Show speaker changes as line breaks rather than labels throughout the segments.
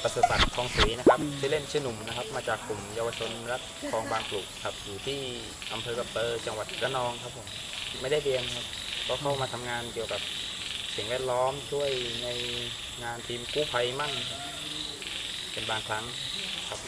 ประเสริฐศักดิ์ทองศรีนะครับชื่อเล่นชื่อหนุ่มนะครับมาจากกลุ่มเยาวชนรักคลองบางปลูกครับอยู่ที่อำเภอกระเปอจังหวัดระนองครับผมไม่ได้เรียนครับก็เข้ามาทำงานเกี่ยวกับสิ่งแวดล้อมช่วยในงานทีมกู้ภัยมั่งเป็นบางครั้งครับ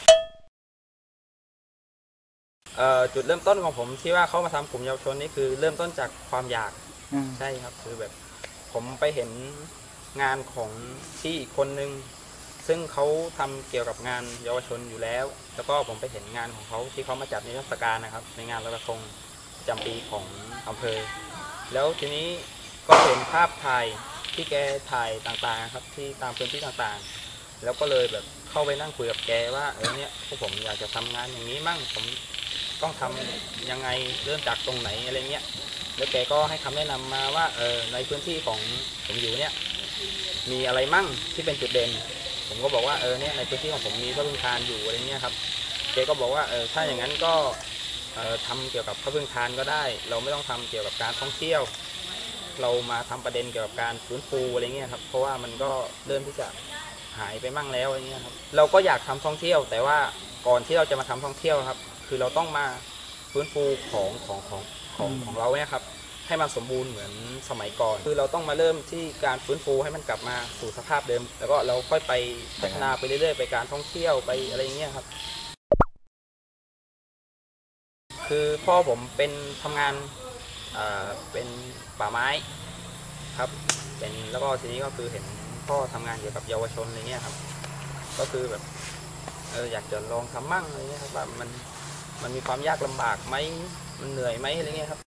จุดเริ่มต้นของผมที่ว่าเข้ามาทำกลุ่มเยาวชนนี่คือเริ่มต้นจากความอยากใช่ครับคือแบบผมไปเห็นงานของที่อีกคนนึงซึ่งเขาทำเกี่ยวกับงานเยาวชนอยู่แล้วแล้วก็ผมไปเห็นงานของเขาที่เขามาจัดในเทศกาลนะครับในงานลอยกระทงประจำปีของอำเภอแล้วทีนี้ก็เห็นภาพถ่ายที่แกถ่ายต่างๆครับที่ตามพื้นที่ต่างๆแล้วก็เลยแบบเข้าไปนั่งคุยกับแกว่าเนี่ยพวกผมอยากจะทำงานอย่างนี้มั่งผมต้องทำยังไงเริ่มจากตรงไหนอะไรเงี้ยแล้วแกก็ให้คำแนะนำมาว่าในพื้นที่ของผมอยู่เนี่ยมีอะไรมั่งที่เป็นจุดเด่นผมก็บอกว่าเนี่ยในพื้นที่ของผมมีพระพึ่งทานอยู่อะไรเงี้ยครับแกก็บอกว่าถ้าอย่างนั้นก็ทำเกี่ยวกับพระพึ่งทานก็ได้เราไม่ต้องทำเกี่ยวกับการท่องเที่ยวเรามาทำประเด็นเกี่ยวกับการฟื้นฟูอะไรเงี้ยครับเพราะว่ามันก็เริ่มที่จะหายไปมั่งแล้วอะไรเงี้ยครับเราก็อยากทำท่องเที่ยวแต่ว่าก่อนที่เราจะมาทำท่องเที่ยวครับคือเราต้องมาฟื้นฟูของเราเนี่ยครับให้มันสมบูรณ์เหมือนสมัยก่อนคือเราต้องมาเริ่มที่การฟื้นฟูให้มันกลับมาสู่สภาพเดิมแล้วก็เราค่อยไปพัฒนาไปเรื่อยๆไปการท่องเที่ยวไปอะไรเงี้ยครับคือพ่อผมเป็นทำงานเป็นป่าไม้ครับเป็นแล้วก็ทีนี้ก็คือเห็นพ่อทำงานเกี่ยวกับเยาวชนอะไรเงี้ยครับก็คือแบบอยากจะลองทำมั่งอะไรเงี้ยครับว่ามันมีความยากลำบากไหมมันเหนื่อยไหมอะไรเงี้ยครับ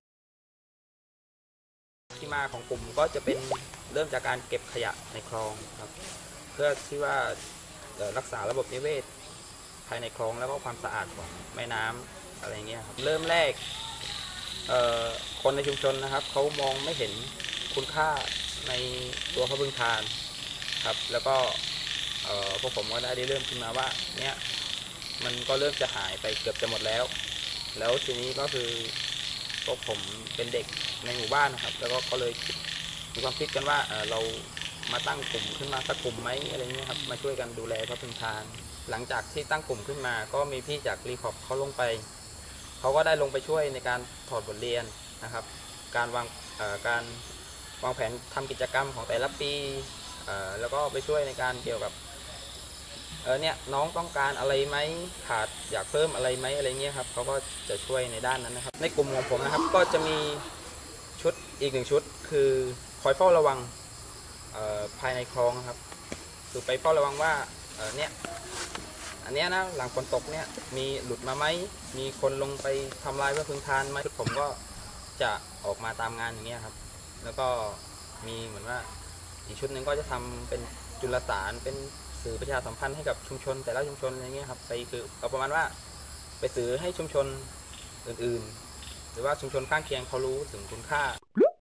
ที่มาของกลุ่มก็จะเป็นเริ่มจากการเก็บขยะในคลองครับเพื่อที่ว่ารักษาระบบนิเวศภายในคลองแล้วก็ความสะอาดของแม่น้ำอะไรเงี้ยครับเริ่มแรกคนในชุมชนนะครับเขามองไม่เห็นคุณค่าในตัวพระพึ่งทานครับแล้วก็พวกผมก็ได้เริ่มขึ้นมาว่าเนี่ยมันก็เริ่มจะหายไปเกือบจะหมดแล้วทีนี้ก็คือพวกผมเป็นเด็กในหมู่บ้านนะครับแล้วก็เลยมีความคิดกันว่าเรามาตั้งกลุ่มขึ้นมาสักกลุ่มไหมอะไรเงี้ยครับมาช่วยกันดูแลพระพึ่งทานหลังจากที่ตั้งกลุ่มขึ้นมาก็มีพี่จากรีพอร์ตเขาลงไปเขาก็ได้ลงไปช่วยในการถอดบทเรียนนะครับการวางแผนทำกิจกรรมของแต่ละปีแล้วก็ไปช่วยในการเกี่ยวกับเนี่ยน้องต้องการอะไรไหมขาดอยากเพิ่มอะไรไหมอะไรเงี้ยครับเขาก็จะช่วยในด้านนั้นนะครับในกลุ่มของผมนะครับก็จะมีชุดอีกหนึ่งชุดคือคอยเฝ้าระวังภายในคลองครับคือไปเฝ้าระวังว่าเนี่ยอันนี้นะหลังฝนตกเนี่ยมีหลุดมาไหมมีคนลงไปทำลายพระพึ่งทานไหมผมก็จะออกมาตามงานอย่างเงี้ยครับแล้วก็มีเหมือนว่าอีกชุดหนึ่งก็จะทำเป็นจุลสารเป็นสื่อประชาสัมพันธ์ให้กับชุมชนแต่ละชุมชนอะไรเงี้ยครับไปคือเอาประมาณว่าไปสื่อให้ชุมชนอื่นๆหรือว่าชุมชนข้างเคียงเขารู้ถึงคุณค่า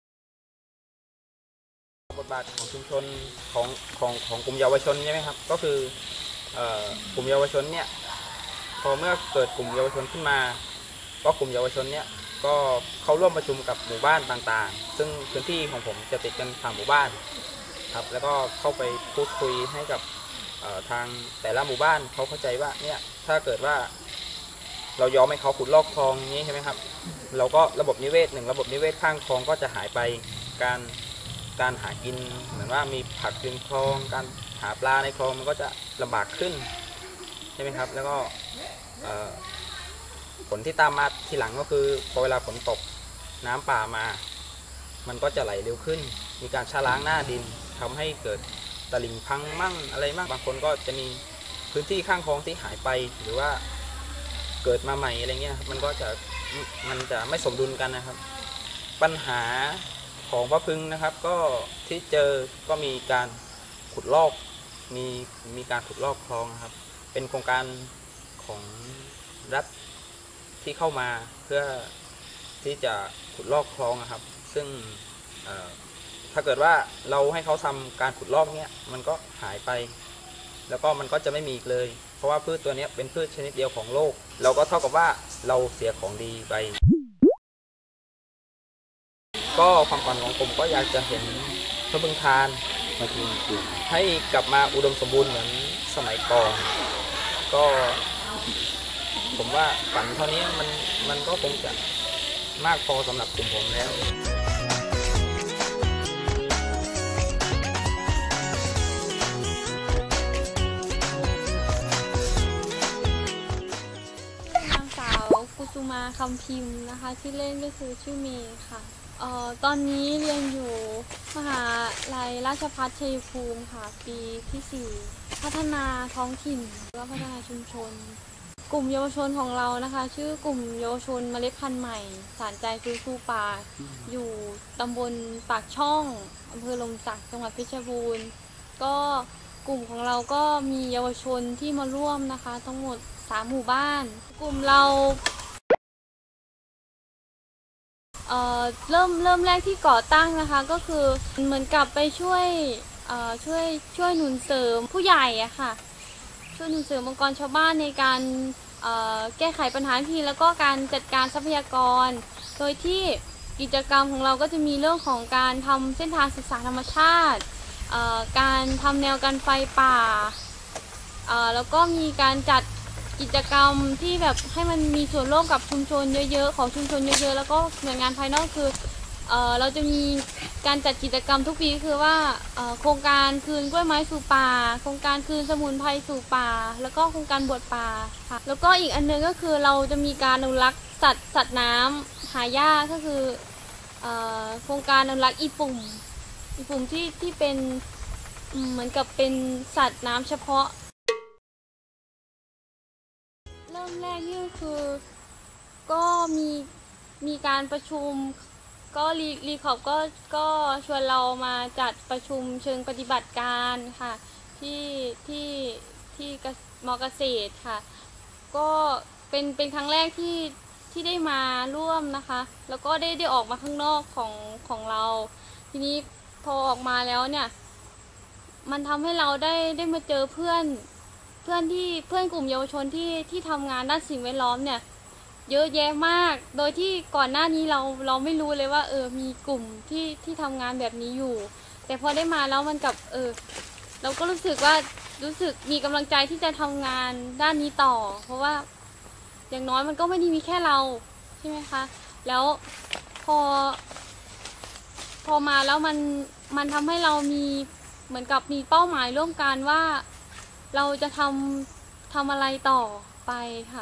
บทบาทของชุมชนของกลุ่มเยาวชนใช่ไหมครับก็คือกลุ่มเยาวชนเนี่ยพอเมื่อเกิดกลุ่มเยาวชนขึ้นมาก็กลุ่มเยาวชนเนี่ยก็เขาร่วมประชุมกับหมู่บ้านต่างๆซึ่งพื้นที่ของผมจะติดกัน3หมู่บ้านครับแล้วก็เข้าไปพูดคุยให้กับทางแต่ละหมู่บ้านเขาเข้าใจว่าเนี่ยถ้าเกิดว่าเรายอมให้เขาขุดลอกคลองนี้ใช่ไหมครับเราก็ระบบนิเวศระบบนิเวศข้างคลองก็จะหายไปการหากินเหมือนว่ามีผักริมคลองการหาปลาในคลองมันก็จะลำบากขึ้นใช่ไหมครับแล้วก็ผลที่ตามมาทีหลังก็คือพอเวลาฝนตกน้ำป่ามามันก็จะไหลเร็วขึ้นมีการชะล้างหน้าดินทำให้เกิดตลิ่งพังมั่งอะไรมั่งบางคนก็จะมีพื้นที่ข้างคลองที่หายไปหรือว่าเกิดมาใหม่อะไรเงี้ยมันจะไม่สมดุลกันนะครับปัญหาของพระพึ่งนะครับก็ที่เจอก็มีการขุดลอกมีการขุดลอกคลองนะครับเป็นโครงการของรัฐที่เข้ามาเพื่อที่จะขุดลอกคลองนะครับซึ่งถ้าเกิดว่าเราให้เขาทำการขุดลอกเนี้ยมันก็หายไปแล้วก็มันก็จะไม่มีอีกเลยเพราะว่าพืชตัวนี้เป็นพืชชนิดเดียวของโลกเราก็เท่ากับว่าเราเสียของดีไปก็ความฝันของผมก็อยากจะเห็นพระพึ่งทานให้กลับมาอุดมสมบูรณ์เหมือนสมัยก่อนก็ผมว่าฝันเท่านี้มันก็คงจะมากพอสำหรับกลุ่มผมแล้ว
นางสาวกุสุมาคำพิมพ์นะคะที่เล่นก็คือชื่อเมย์ค่ะตอนนี้เรียนอยู่มหาลัยราชภัฏชัยภูมิค่ะปีที่ 4พัฒนาท้องถิ่นหรือว่าพัฒนาชุมชนกลุ่มเยาวชนของเรานะคะชื่อกลุ่มเยาวชนเมล็ดพันธุ์ใหม่สารใจฟื้นฟูป่าอยู่ตำบลปากช่องอำเภอลมศักดิ์จังหวัดเพชรบูรณ์ก็กลุ่มของเราก็มีเยาวชนที่มาร่วมนะคะทั้งหมด3 หมู่บ้านกลุ่มเราเริ่มแรกที่ก่อตั้งนะคะก็คือเหมือนกับไปช่วยหนุนเสริมผู้ใหญ่อะค่ะช่วยหนุนเสริมองค์กรชาวบ้านในการแก้ไขปัญหาที่แล้วก็การจัดการทรัพยากรโดยที่กิจกรรมของเราก็จะมีเรื่องของการทำเส้นทางศึกษาธรรมชาติการทำแนวกันไฟป่าแล้วก็มีการจัดกิจกรรมที่แบบให้มันมีส่วนร่วมกับชุมชนเยอะๆของชุมชนเยอะๆแล้วก็หน่วยงานภายนอกคือเราจะมีการจัดกิจกรรมทุกปีคือว่าโครงการคืนกล้วยไม้สู่ป่าโครงการคืนสมุนไพรสู่ป่าแล้วก็โครงการบวชป่าค่ะแล้วก็อีกอันนึงก็คือเราจะมีการอนุรักษ์สัตว์น้ำหายากก็คือโครงการอนุรักษ์อีปุ่มที่เป็นเหมือนกับเป็นสัตว์น้ำเฉพาะเริ่มแรกนี่ก็คือก็มีการประชุมก็รีขอบก็ชวนเรามาจัดประชุมเชิงปฏิบัติการค่ะที่ม.เกษตรค่ะก็เป็นครั้งแรกที่ได้มาร่วมนะคะแล้วก็ได้ออกมาข้างนอกของเราทีนี้พอออกมาแล้วเนี่ยมันทำให้เราได้มาเจอเพื่อนกลุ่มเยาวชนที่ทำงานด้านสิ่งแวดล้อมเนี่ยเยอะแยะมากโดยที่ก่อนหน้านี้เราไม่รู้เลยว่ามีกลุ่มที่ทำงานแบบนี้อยู่แต่พอได้มาแล้วมันกับเราก็รู้สึกมีกำลังใจที่จะทำงานด้านนี้ต่อเพราะว่าอย่างน้อยมันก็ไม่ได้มีแค่เราใช่ไหมคะแล้วพอมาแล้วมันทำให้เรามีเหมือนกับมีเป้าหมายร่วมกันว่าเราจะทำอะไรต่อไปค่ะ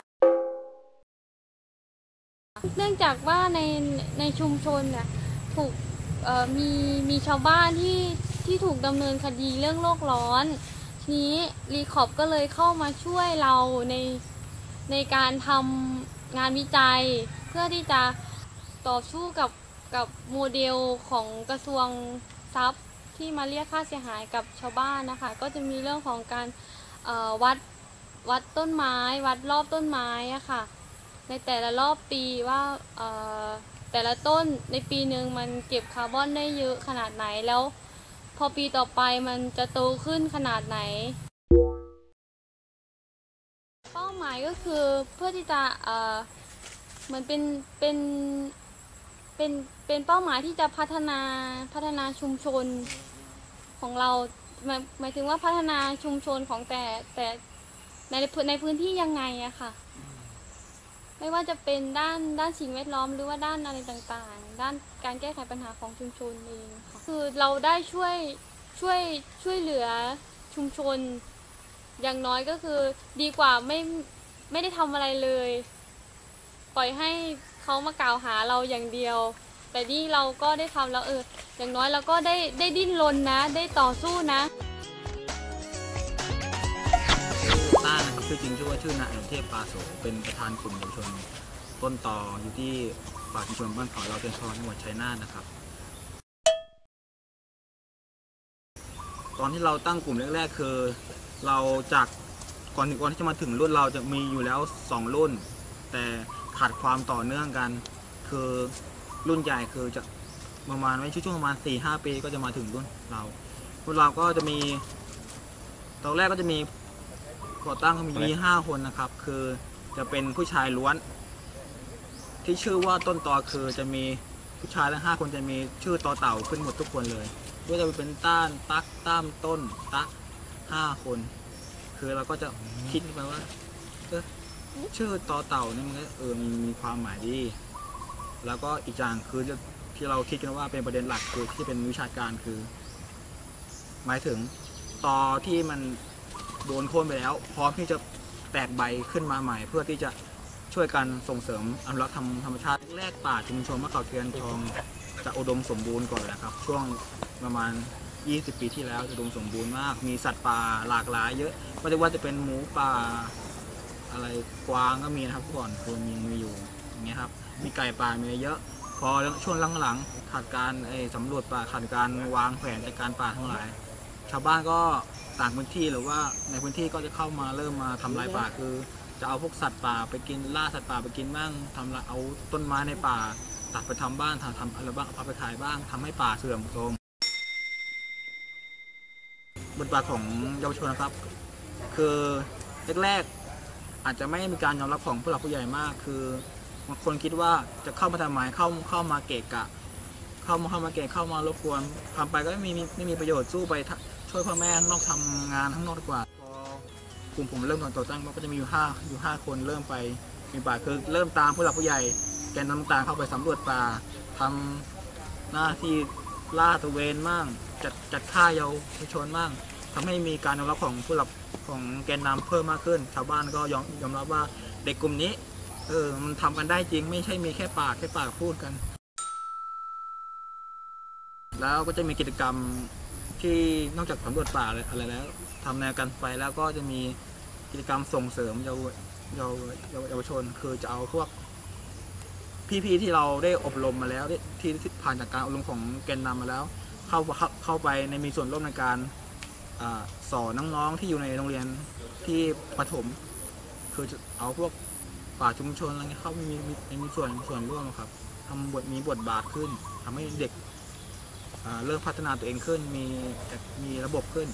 เนื่องจากว่าในชุมชนเนี่ยถูกมีชาวบ้านที่ถูกดำเนินคดีเรื่องโลกร้อนทีนี้รีคอปก็เลยเข้ามาช่วยเราในการทำงานวิจัยเพื่อที่จะต่อสู้กับโมเดลของกระทรวงทรัพย์ที่มาเรียกค่าเสียหายกับชาวบ้านนะคะก็จะมีเรื่องของการวัดต้นไม้วัดรอบต้นไม้อะค่ะในแต่ละรอบปีว่าแต่ละต้นในปีหนึ่งมันเก็บคาร์บอนได้เยอะขนาดไหนแล้วพอปีต่อไปมันจะโตขึ้นขนาดไหนเป้าหมายก็คือเพื่อที่จะเหมือนเป็นเป้าหมายที่จะพัฒนาชุมชนของเราหมายถึงว่าพัฒนาชุมชนของแต่ในพื้นที่ยังไงอะค่ะไม่ว่าจะเป็นด้านสิ่งแวดล้อมหรือว่าด้านอะไรต่างๆด้านการแก้ไขปัญหาของชุมชนเองค่ะคือเราได้ช่วยเหลือชุมชนอย่างน้อยก็คือดีกว่าไม่ได้ทำอะไรเลยปล่อยให้เขามากล่าวหาเราอย่างเดียวแต่นี่เราก็ได้ทำแล้วอย่างน้อยเราก็ได้ดิ้นรนนะได้ต่อสู้นะ
ต้านะครับชื่อจริงชื่อว่าชื่อนายอนุเทพปาโสเป็นประธานกลุ่มเยาวชนต้นต่ออยู่ที่ป่าชุมชนบ้านเขาเราเตียนทองจังหวัดชัยนาทนะครับตอนที่เราตั้งกลุ่มแรกๆคือเราจากก่อนที่จะมาถึงรุ่นเราจะมีอยู่แล้ว2 รุ่นแต่ขาดความต่อเนื่องกันคือรุ่นใหญ่คือจะประมาณไม่ช่วงประมาณ 4-5 ปีก็จะมาถึงรุ่นเราก็จะมีตอนแรกก็จะมีก่อตั้งเขามี5 คนนะครับคือจะเป็นผู้ชายล้วนที่ชื่อว่าต้นตอคือจะมีผู้ชายทั้ง5 คนจะมีชื่อต่อเต่าขึ้นหมดทุกคนเลยด้วยจะเป็นต้านตักตั้มต้นตัก5 คนคือเราก็จะคิดไปว่าชื่อต่อเต่านี่มันก็มีความหมายดีแล้วก็อีกอย่างคือที่เราคิดกันว่าเป็นประเด็นหลักคือที่เป็นวิชาการคือหมายถึงตอที่มันโดนโค่นไปแล้วพร้อมที่จะแตกใบขึ้นมาใหม่เพื่อที่จะช่วยกันส่งเสริมอนุรักษ์ธรรมชาติแรกป่าชุมชนมะขามเทียนทองจะอุดมสมบูรณ์ก่อนนะครับช่วงประมาณ20 ปีที่แล้วอุดมสมบูรณ์มากมีสัตว์ป่าหลากหลายเยอะไม่ว่าจะเป็นหมูป่าอะไรกวางก็มีนะครับก่อนคือมีอยู่อย่างเงี้ยครับมีไก่ป่ามีเยอะพอช่วงหลังๆขาดการสำรวจป่าขาดการวางแผนจัดการป่าทั้งหลายชาวบ้านก็ต่างพื้นที่หรือว่าในพื้นที่ก็จะเข้ามาเริ่มมาทำลายป่าคือจะเอาพวกสัตว์ป่าไปกินล่าสัตว์ป่าไปกินบ้างเอาต้นไม้ในป่าตัดไปทำบ้านทำอะไรบ้างเอาไปขายบ้างทำให้ป่าเสื่อมโทรมบทบาทของเยาวชนนะครับคือแรกๆอาจจะไม่มีการยอมรับของผู้หลักผู้ใหญ่มากคือบางคนคิดว่าจะเข้ามาทำไมเข้ามาเกะกะเข้ามารบกวนทำไปก็ไม่มีประโยชน์สู้ไปช่วยพ่อแม่ข้างนอกทำงานข้างนอกดีกว่าพอกลุ่มผมเริ่มต่อตั้งก็จะมีอยู่5 คนเริ่มไปมีป่าคือเริ่มตามผู้หลักผู้ใหญ่แกนนำต่างเข้าไปสำรวจป่าทำหน้าที่ล่าตระเวนมั่งจัดฆ่าเยาวชนมั่งทำให้มีการยอมรับของผู้หลักของแกนนำเพิ่มมากขึ้นชาวบ้านก็ยอมรับว่าเด็กกลุ่มนี้มันทำกันได้จริงไม่ใช่มีแค่ปากพูดกันแล้วก็จะมีกิจกรรมที่นอกจากสำรวจป่าอะไรแล้วทำแนวกันไฟแล้วก็จะมีกิจกรรมส่งเสริมเยาวชนคือจะเอาพวกพี่ที่เราได้อบรมมาแล้วที่ผ่านจากการอบรมของแกนนำมาแล้วเข้าไปในมีส่วนร่วมในการสอนน้องๆที่อยู่ในโรงเรียนที่ประถมคือจะเอาพวกป่าชุมชนอะไรเงี้ยเข้ามีส่วนร่วมครับมีบทบาทขึ้นทำให้เด็กเริ่มพัฒนาตัวเองขึ้นมีระบบขึ้น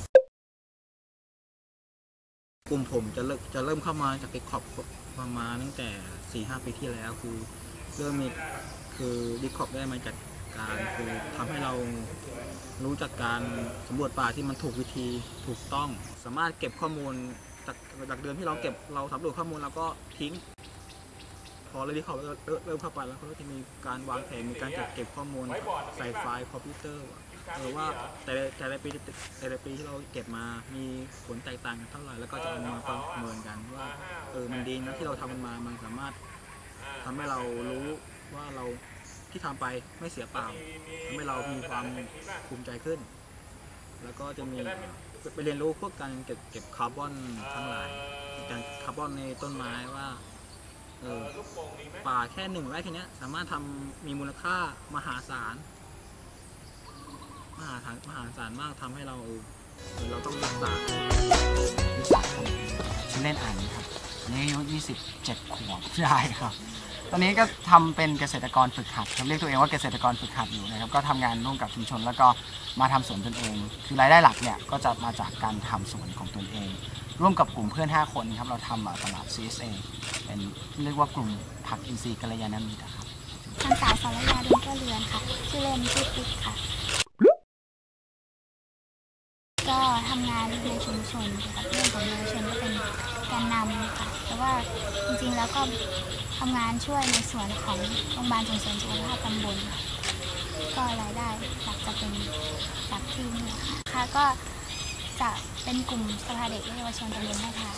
กลุ่มผมจะเริ่มเข้ามาจากเด็กขอบประมาณตั้งแต่ 4-5 ปีที่แล้วคือเริ่มมีคือดิคอบได้มาจากการคือทำให้เรารู้จักการสำรวจป่าที่มันถูกวิธีถูกต้องสามารถเก็บข้อมูลจากเดือนที่เราสำรวจข้อมูลแล้วก็ทิ้งพอเราดิคอบเริ่มเข้าไปแล้วเขาก็จะมีการวางแผนมีการจัดเก็บข้อมูลใส่ไฟล์คอมพิวเตอร์ว่าแต่ละปีที่เราเก็บมามีผลแตกต่างกันเท่าไหร่แล้วก็จะเอามาประเมินกันว่ามันดีนะที่เราทำมันมามันสามารถทำให้เรารู้ว่าเราที่ทำไปไม่เสียเปล่าทำให้เรามีความภูมิใจขึ้นแล้วก็จะมีไปเรียนรู้พวกการเก็บคาร์บอนทั้งหลายการคาร์บอนในต้นไม้ว่าป่าแค่1 ไร่แค่นี้สามารถมีมูลค่ามหาศาลมากทำให้เราต้องรักษา
ชื่อเล่นอ่านครับอายุ27 ขวบได้ครับตอนนี้ก็ทำเป็นเกษตรกรฝึกหัดเรียกตัวเองว่าเกษตรกรฝึกหัดอยู่นะครับก็ทำงานร่วมกับชุมชนแล้วก็มาทำสวนตนเองคือรายได้หลักเนี่ยก็จะมาจากการทำสวนของตนเองร่วมกับกลุ่มเพื่อน5 คนครับเราทำตลาด CSA เป็นเรียกว่ากลุ่มผักอินทรีย์กัลยาณมิตรครับ
นางสาวสรยาดวงแก้วเรือนค่ะชื่อเล่นชื่อปิ๊กค่ะก็ทำงานในชุมชนเกี่ยวกับเรื่องของเยาวชนก็เป็นการนำค่ะแต่ว่าจริงๆแล้วก็ทำงานช่วยในส่วนของโรงพยาบาลส่งเสริมสุขภาพตำบลก็รายได้หลักจะเป็นจากที่นี่ค่ะก็จะเป็นกลุ่มสภาเด็กและเยาวชนตำบลแม่ทา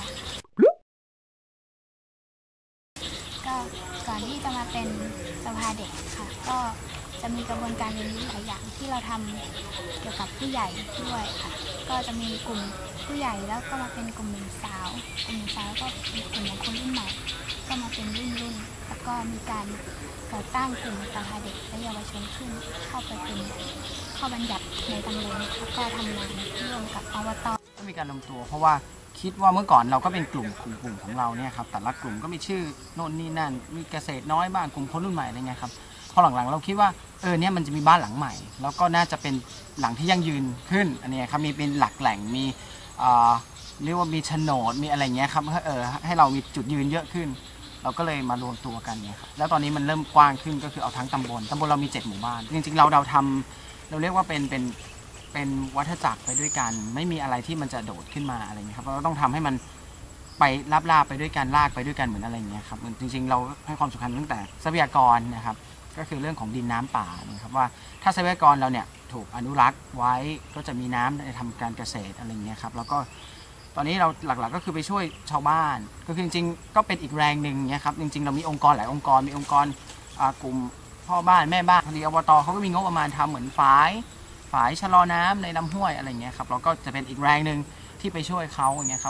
ก็ก่อนที่จะมาเป็นสภาเด็กค่ะก็จะมีกระบวนการเรียนรู้หลายอย่างที่เราทำเกี่ยวกับผู้ใหญ่ด้วยค่ะก็จะมีกลุ่มผู้ใหญ่แล้วก็มาเป็นกลุ่มหนุ่มสาวก็เป็นกลุ่มของคนรุ่นใหม่ก็มาเป็นรุ่นแล้วก็มีการก่อตั้งกลุ่มสภาเด็กและเยาวชนขึ้นเข้าไปเป็นข้อบัญญัติในตำบลแล้วก็ทำงานร่วมกับอบต.
ก็มีการรวมตัวเพราะว่าคิดว่าเมื่อก่อนเราก็เป็นกลุ่มของเราเนี่ยครับแต่ละกลุ่มก็มีชื่อโน่นนี่นั่นมีเกษตรน้อยบ้างกลุ่มคนรุ่นใหม่อะไรเงี้ยครับพอหลังๆเราคิดว่าเนี่ยมันจะมีบ้านหลังใหม่แล้วก็น่าจะเป็นหลังที่ยั่งยืนขึ้นอันนี้ครับมีเป็นหลักแหล่งมีเรียกว่ามีโฉนดมีอะไรเงี้ยครับให้เรามีจุดยืนเยอะขึ้นเราก็เลยมารวมตัวกันเนี่ยครับแล้วตอนนี้มันเริ่มกว้างขึ้นก็คือเอาทั้งตำบลเรามี7 หมู่บ้านจริงๆเราทำเราเรียกว่าเป็นวัฏจักรไปด้วยกันไม่มีอะไรที่มันจะโดดขึ้นมาอะไรเงี้ยครับเราต้องทำให้มันไปลาบไปด้วยกันลากไปด้วยกันเหมือนอะไรเงี้ยครับจริงๆเราให้ความสำคัญตั้งแต่ทรัพยากรนะครับก็คือเรื่องของดินน้ำป่านะครับว่าถ้าทรัพยากรเราเนี่ยถูกอนุรักษ์ไว้ก็จะมีน้ำในทำการเกษตรอะไรเงี้ยครับแล้วก็ตอนนี้เราหลักๆก็คือไปช่วยชาวบ้านก็คือจริงๆก็เป็นอีกแรงหนึ่งเนี่ยครับจริงๆเรามีองค์กรหลายองค์กรมีองค์กรกลุ่มพ่อบ้านแม่บ้านพอดีอบตเขาก็มีงบประมาณทำเหมือนฝายชะลอน้ำในลำห้วยอะไรเงี้ยครับเราก็จะเป็นอีกแรงหนึ่งที่ไปช่วยเขาอย่างเงี้ยครับ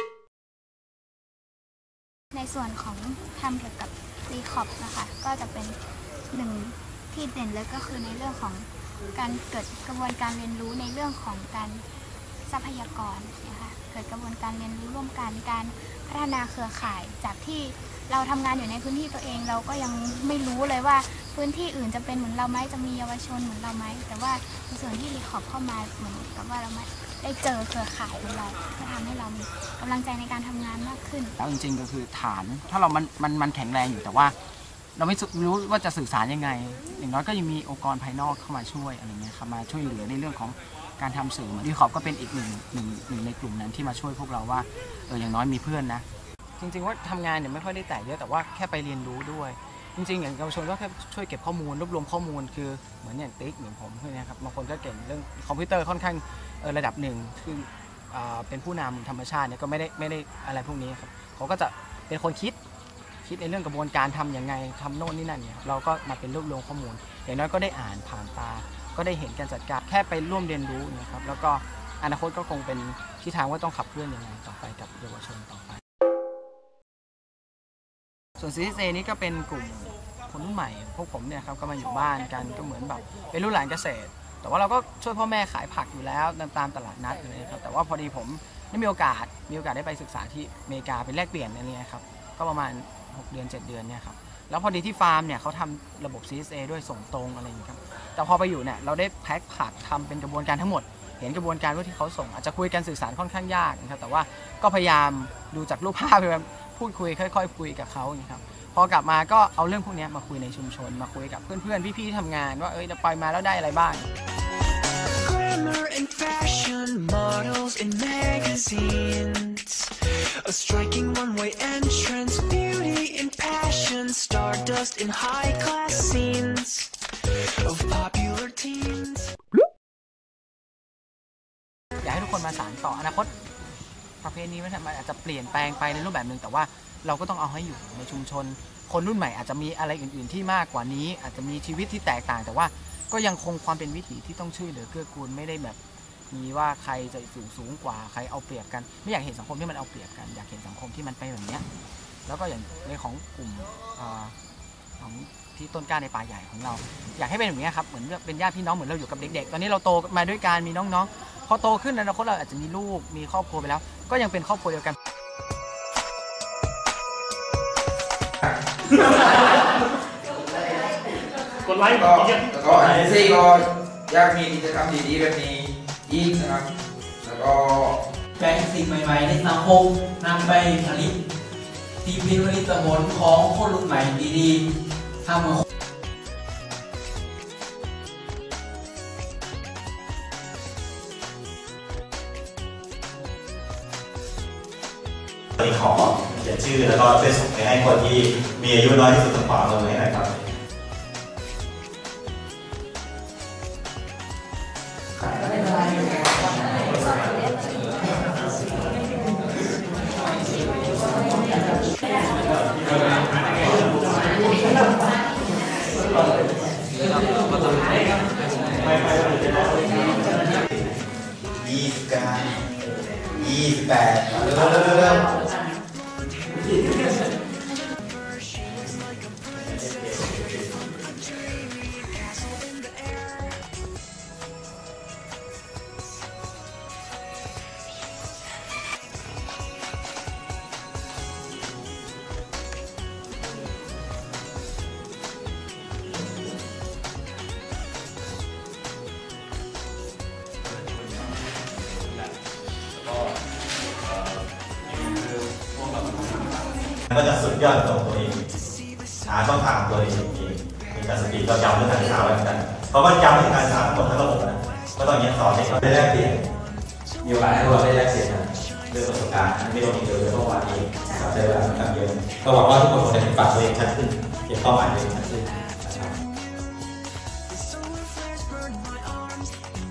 ในส่วนของทำเกี่ยวกับรีคอปนะคะก็จะเป็นหนึ่งที่เด่นเลยก็คือในเรื่องของการเกิดกระบวนการเรียนรู้ในเรื่องของการทรัพยากรนะคะเกิดกระบวนการเรียนรู้ร่วมกันการพัฒนาเครือข่ายจากที่เราทำงานอยู่ในพื้นที่ตัวเองเราก็ยังไม่รู้เลยว่าพื้นที่อื่นจะเป็นเหมือนเราไหมจะมีเยาวชนเหมือนเราไหมแต่ว่าในส่วนที่รีคอปเข้ามาเหมือนกับว่าเราได้เจอเครือข่ายของเราก็ทำให้เรามีกำลังใจในการทำงานมากขึ้น
แล้วจริงๆก็คือฐานถ้าเรามันแข็งแรงอยู่แต่ว่าเราไม่รู้ว่าจะสื่อสารยังไงอย่างน้อยก็ยังมีองค์กรภายนอกเข้ามาช่วยอะไรเงี้ยครับมาช่วยเหลือในเรื่องของการทำสื่อรีคอปก็เป็นอีกหนึ่งในกลุ่มนั้นที่มาช่วยพวกเราว่าอย่างน้อยมีเพื่อนนะจริงๆว่าทำงานเนี่ยไม่ค่อยได้แตกเยอะแต่ว่าแค่ไปเรียนรู้ด้วยจริงๆอย่างเยาวชนก็แค่ช่วยเก็บข้อมูลรวบรวมข้อมูลคือเหมือนอย่างติ๊กเหมือนผมพวกนี้ครับบางคนก็เก่งเรื่องคอมพิวเตอร์ค่อนข้างระดับหนึ่งคือเป็นผู้นำธรรมชาติเนี่ยก็ไม่ได้อะไรพวกนี้ครับเขาก็จะเป็นคนคิดในเรื่องกระบวนการทำยังไงทำโน่นนี่นั่นเนี่ยเราก็มาเป็นรวบรวมข้อมูลอย่างน้อยก็ได้อ่านผ่านตาก็ได้เห็นการจัดการแค่ไปร่วมเรียนรู้นะครับแล้วก็อนาคตก็คงเป็นทิศทางว่าต้องขับเคลื่อนยังไงต่อไปกับเยาวชนต่อไปส่วน CSA นี้ก็เป็นกลุ่มคนรุ่นใหม่พวกผมเนี่ยครับก็มาอยู่บ้านกันก็เหมือนแบบเป็นรุ่นหลานเกษตรแต่ว่าเราก็ช่วยพ่อแม่ขายผักอยู่แล้วตามตลาดนัดเลยครับแต่ว่าพอดีผมได้มีโอกาสได้ไปศึกษาที่อเมริกาเป็นแลกเปลี่ยนอะไรเงี้ยครับก็ประมาณ6 เดือน 7 เดือนเนี่ยครับแล้วพอดีที่ฟาร์มเนี่ยเขาทำระบบ CSA ด้วยส่งตรงอะไรอย่างนี้ครับแต่พอไปอยู่เนี่ยเราได้แพ็คผักทำเป็นกระบวนการทั้งหมดเห็นกระบวนการว่าที่เขาส่งอาจจะคุยกันสื่อสารค่อนข้างยากนะครับแต่ว่าก็พยายามดูจากรูปภาพพยายามพูดคุยค่อยๆคุยกับเขาอย่างนี้ครับพอกลับมาก็เอาเรื่องพวกนี้มาคุยในชุมชนมาคุยกับเพื่อนๆพี่ๆที่ทำงานว่าเราไปมาแล้วได้อะไรบ้าง
Glamour and fashion models in magazines, a striking one-way entrance, beauty and passion, stardust in high-class scenes of popular teens.
อยากให้ทุกคนมาสานต่ออนาคตประเพณีมันอาจจะเปลี่ยนแปลงไปในรูปแบบนึงแต่ว่าเราก็ต้องเอาให้อยู่ในชุมชนคนรุ่นใหม่อาจจะมีอะไรอื่นๆที่มากกว่านี้อาจจะมีชีวิตที่แตกต่างแต่ว่าก็ยังคงความเป็นวิถีที่ต้องช่วยเหลือเกื้อกูลไม่ได้แบบมีว่าใครจะสูงกว่าใครเอาเปรียบกันไม่อยากเห็นสังคมที่มันเอาเปรียบกันอยากเห็นสังคมที่มันเป็นแบบนี้แล้วก็อย่างในของกลุ่มของที่ต้นกล้าในป่าใหญ่ของเราอยากให้เป็นแบบนี้ครับเหมือนเป็นญาติพี่น้องเหมือนเราอยู่กับเด็กๆตอนนี้เราโตมาด้วยกันมีน้องๆพอโตขึ้นในอนาคตเราอาจจะมีลูกมีครอบครัวไปแล้วก็ยังเป็นครอบครัวเดียวกัน
กดไลค์ก็
CSA ก็อยากมีกิจกรรมดีๆแบบนี้อีกนะครับแล้วก็
แบ่งสิ่งใหม่ๆในสังคมนำไปผลิตที่เป็นผลิตผลของคนรุ่นใหม่ดีๆทำมา
ขอเขียนชื่อแล้วก็ช่วยส่งไปให้คนที่มีอายุน้อยที่สุดทางขวามือให้หน่อยครับ28เริ่มก็จะสุดยอดตรงตัวเองหาช่องทางตัวเองมีการสปีดเราย้ำเรื่องการศึกษาไว้เหมือนกันเพราะว่าย้ำเรื่องการศึกษาหมดทั้งระบบนะก็ต้องสอนเด็กได้แลกเปลี่ยนมีโอกาสให้เราได้แลกเปลี่ยนเรื่องประสบการณ์ไม่ต้องมีเยอะเมื่อวานนี้ใช้เวลาค่อนข้างเยอะก็หวังว่าทุกคนคงจะปรับตัวเองชัดขึ้นเห็นเป้าหมายตัวเองชัดขึ้นนะครับ